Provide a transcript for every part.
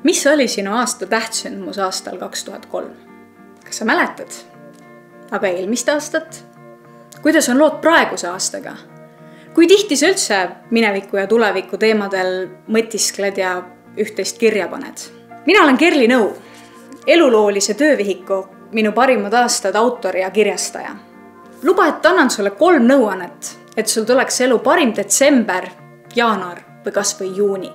Mis oli sinu aasta tähtsündmus aastal 2003? Kas sa mäletad? Aga eelmist aastat? Kuidas on lood praeguse aastaga? Kui tihti sa üldse mineviku ja tuleviku teemadel mõtiskled ja üht-teist kirja paned? Mina olen Kerli Nõu, eluloolise töövihiku Minu parimad aastad autor ja kirjastaja. Luba, et annan sulle 3 nõuannet, et sul tuleks elu parim detsember, jaanuar või kas või juuni.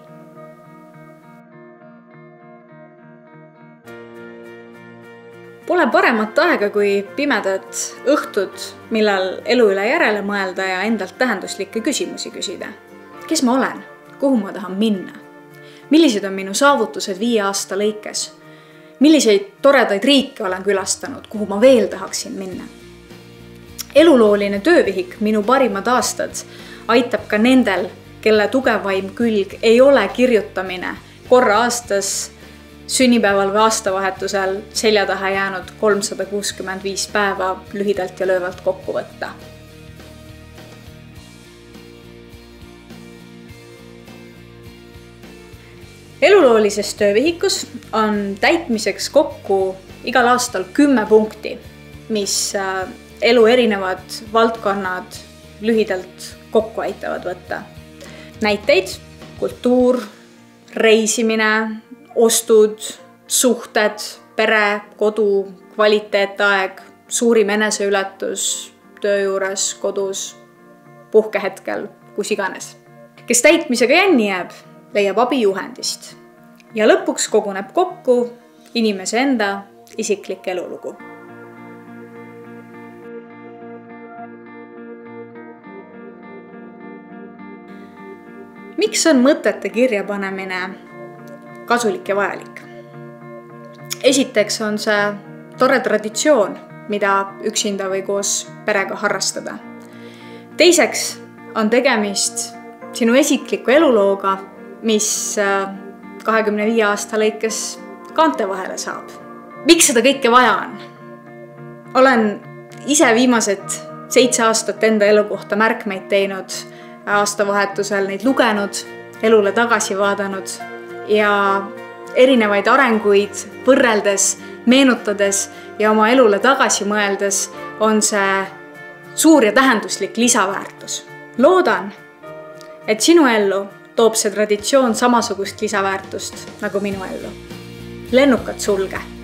Pole paremat aega kui pimedad õhtud, millal elu üle järele mõelda ja endalt tähenduslikke küsimusi küsida. Kes ma olen? Kuhu ma tahan minna? Millised on minu saavutused 5 aasta lõikes? Milliseid toredaid riike olen külastanud, kuhu ma veel tahaksin minna? Elulooline töövihik Minu parimad aastad aitab ka nendel, kelle tugevaim külg ei ole kirjutamine korra aastas, sünnipäeval või aastavahetusel selja taha jäänud 365 päeva lühidalt ja löövalt kokku võtta. Eluloolises töövihikus on täitmiseks kokku igal aastal 10 punkti, mis elu erinevad valdkonnad lühidalt kokku aitavad võtta. Näiteid: kultuur, reisimine, ostud, suhted, pere, kodu, kvaliteetaeg, suurim eneseületus töö juures, kodus, puhkehetkel, kus iganes. Kes täitmisega jänni jääb, leiab abi juhendist ja lõpuks koguneb kokku inimese enda isiklik elulugu. Miks on mõtete kirjapanemine kasulik ja vajalik? Esiteks on see tore traditsioon, mida üksinda või koos perega harrastada. Teiseks on tegemist sinu isikliku elulooga, mis 25 aasta lõikes kaante vahele saab. Miks seda kõike vaja on? Olen ise viimased 7 aastat enda elu kohta märkmeid teinud, aastavahetusel neid lugenud, elule tagasi vaadanud ja erinevaid arenguid võrreldes, meenutades ja oma elule tagasi mõeldes on see suur ja tähenduslik lisaväärtus. Loodan, et sinu ellu toob see traditsioon samasugust lisaväärtust nagu minu ellu. Lennukat sulge!